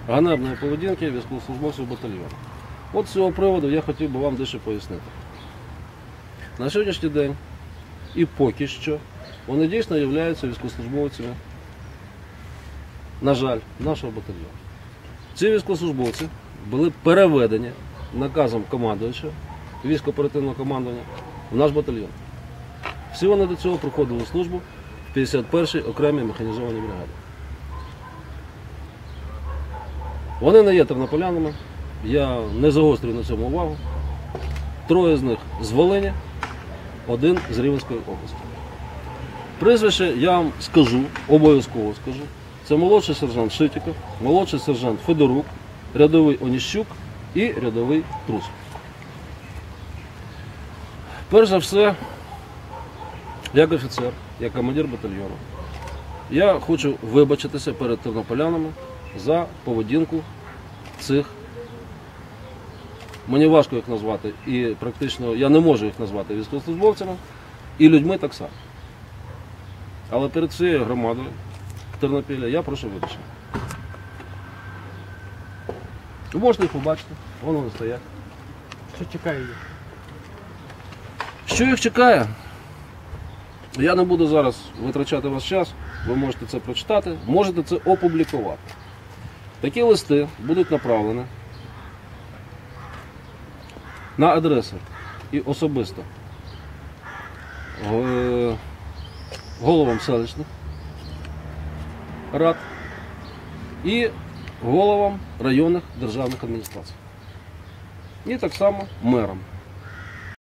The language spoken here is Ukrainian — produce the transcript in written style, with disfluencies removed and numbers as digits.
ганебної поведінки військовослужбовців батальйону. От з цього приводу я хотів би вам дещо пояснити. На сьогоднішній день і поки що вони дійсно являються військовослужбовцями, на жаль, нашого батальйону. Ці військовослужбовці були переведені наказом командуюча, військово-оперативного командування в наш батальйон. Всі вони до цього проходили службу в 51-й окремій механізованій бригаді. Вони не є тернополянами, я не загострюю на цьому увагу. 3 з них з Волині, 1 з Рівненської області. Прізвище я вам скажу, обов'язково скажу. Це молодший сержант Шитіков, молодший сержант Федорук, рядовий Оніщук і рядовий Трус. Перш за все, як офіцер, як командир батальйону, я хочу вибачитися перед тернополянами за поведінку цих, мені важко їх назвати, і практично я не можу їх назвати військовослужбовцями, і людьми так само. Але перед цією громадою Тернопілля я прошу вибачення. Ви можете їх побачити, вони стоять. Що чекає їх? Що їх чекає? Я не буду зараз витрачати ваш час, ви можете це прочитати, можете це опублікувати. Такі листи будуть направлені на адреси і особисто головам селищних рад і головам районних державних адміністрацій. І так само мерам.